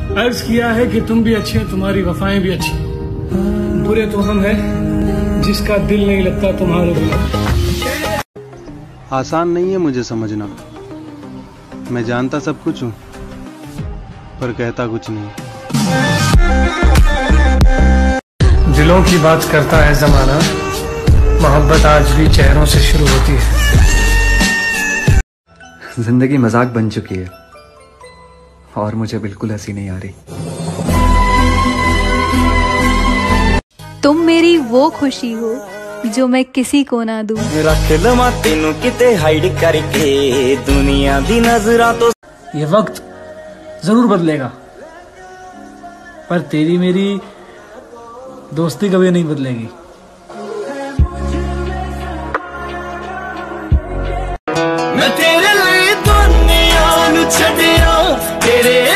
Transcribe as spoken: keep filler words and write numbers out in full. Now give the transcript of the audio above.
अर्ज किया है कि तुम भी अच्छे, तुम्हारी वफाएं भी अच्छी। बुरे तो हम हैं जिसका दिल नहीं लगता तुम्हारे बिना। आसान नहीं है मुझे समझना, मैं जानता सब कुछ हूँ पर कहता कुछ नहीं। दिलों की बात करता है जमाना, मोहब्बत आज भी चेहरों से शुरू होती है। जिंदगी मजाक बन चुकी है और मुझे बिल्कुल हंसी नहीं आ रही। तुम मेरी वो खुशी हो जो मैं किसी को ना दूं। रख लवा तेनू किते हाइड करके दुनिया दी नजरा तो। ये वक्त जरूर बदलेगा पर तेरी मेरी दोस्ती कभी नहीं बदलेगी। मैं तेरे लिए दुनिया नू छड्डिया तेरे